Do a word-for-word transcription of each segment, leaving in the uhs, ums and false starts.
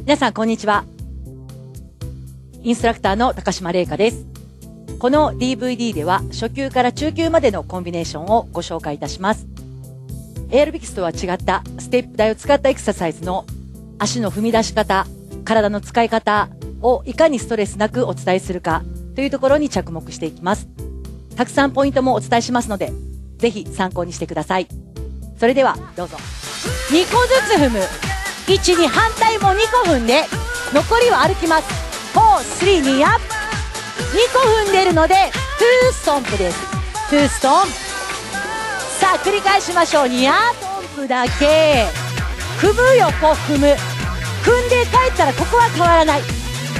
皆さんこんにちは。インストラクターの高島玲香です。この ディーブイディー では初級から中級までのコンビネーションをご紹介いたします。エアロビクスとは違ったステップ台を使ったエクササイズの足の踏み出し方、体の使い方をいかにストレスなくお伝えするかというところに着目していきます。たくさんポイントもお伝えしますので、ぜひ参考にしてください。それではどうぞ。にこずつ踏む。いち、に、反対もにこ踏んで、残りは歩きます。よん、さん、にアップ。にこ踏んでいるので、トゥーストンプです。トゥーストンプ。さあ、繰り返しましょう。にアップ。ストンプだけ。踏む横踏む。踏んで帰ったらここは変わらない。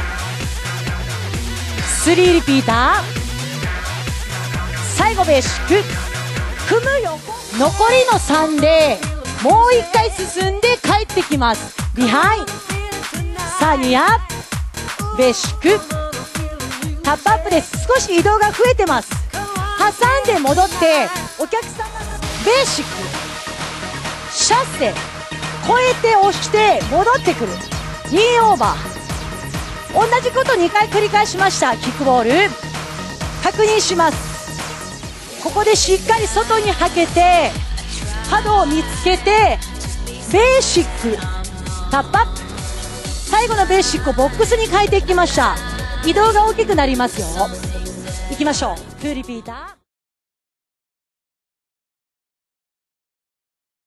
さんリピーター。最後ベーシック。踏む横。残りのさんで、もう一回進んで帰ってきます。ビハインド。さあ、にアップ。ベーシック。タップアップです。少し移動が増えてます。挟んで戻って、お客さんがベーシック。シャッセ。超えて押して戻ってくる。ニーオーバー。同じことにかい繰り返しました。キックボール。確認します。ここでしっかり外にはけて、角を見つけて、ベーシック。タップアップ。最後のベーシックをボックスに変えていきました。移動が大きくなりますよ。いきましょう。にリピーター。